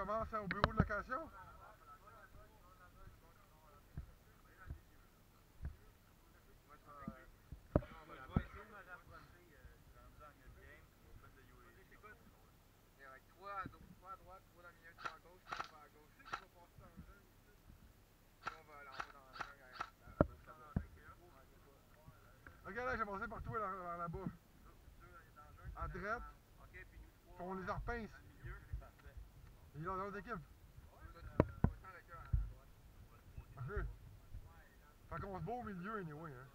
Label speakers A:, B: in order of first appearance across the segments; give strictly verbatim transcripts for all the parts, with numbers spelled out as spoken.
A: commence au bureau de location? Regarde là, j'ai passé partout vers là-bas. À droite. On les repince. Il est dans l'autre équipe. Ok. Fait qu'on se bat au milieu, anyway, hein.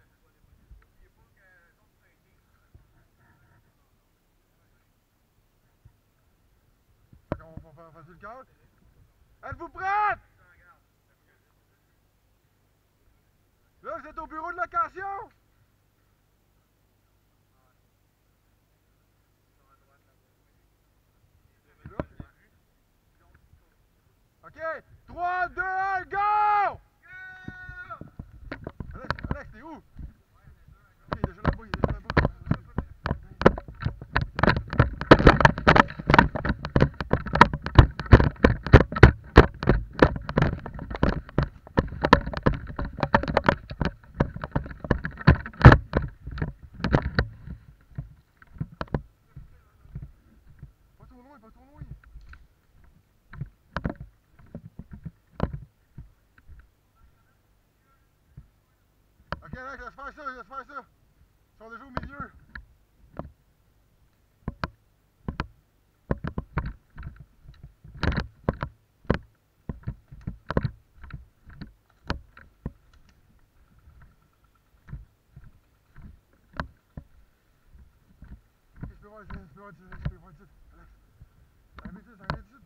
A: Fait qu'on va faire facile le cœur. Êtes-vous prêtes? Là, vous êtes au bureau de location? Ok, trois, deux, un, go! Alex, Alex, t'es où? Ok, il est déjà là-bas, il est déjà là-bas. Pas trop loin, pas trop loin. Ok, Alex, laisse faire ça, laisse faire ça. Ils sont déjà au milieu. Ok, je peux voir, je peux voir, je peux voir, Alex. Arrête ça, arrête ça.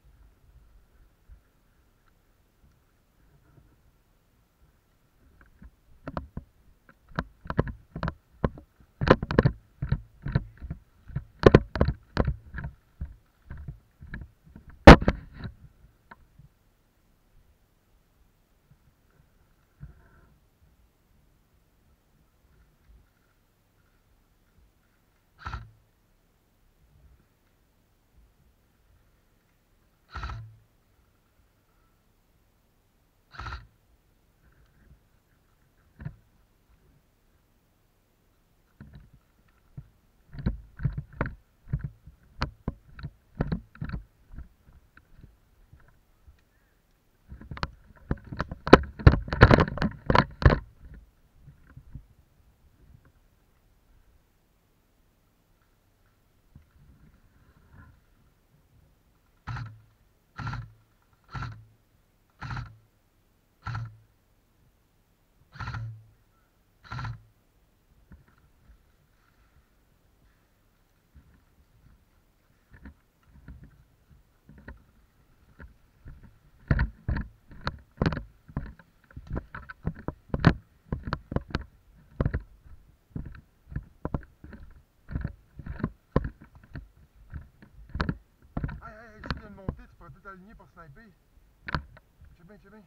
A: Tout aligné pour sniper. Check bien, check bien.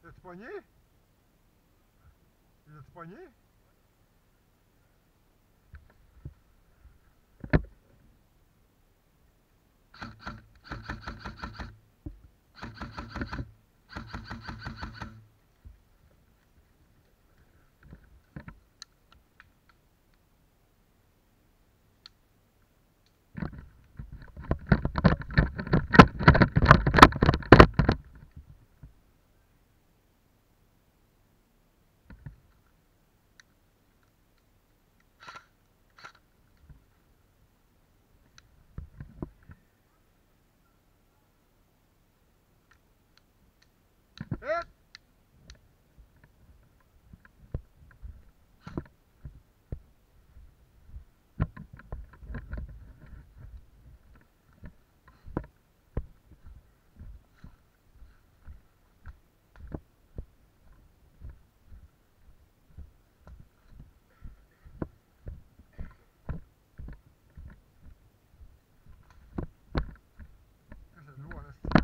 A: T'as-tu pogné? Il a-tu pogné? Hit! C'est de l'eau en esti.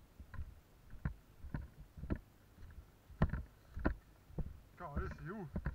A: Calais, c'est où?